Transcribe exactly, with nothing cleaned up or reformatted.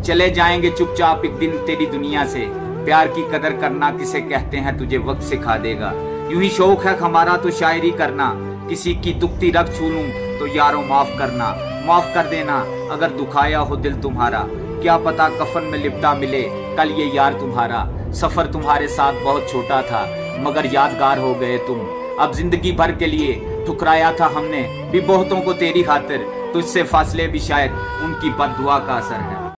चले जाएंगे चुपचाप एक दिन तेरी दुनिया से। प्यार की कदर करना किसे कहते हैं तुझे वक्त सिखा देगा। यूं ही शौक है हमारा तो शायरी करना, किसी की दुखती रग छू लूं तो यारों माफ करना। माफ कर देना अगर दुखाया हो दिल तुम्हारा, क्या पता कफन में लिपटा मिले कल ये यार तुम्हारा। सफर तुम्हारे साथ बहुत छोटा था मगर यादगार हो गए तुम। अब जिंदगी भर के लिए ठुकराया था हमने भी बहुतों को तेरी खातिर, तुझसे फासले भी शायद उनकी बद्दुआ का असर है।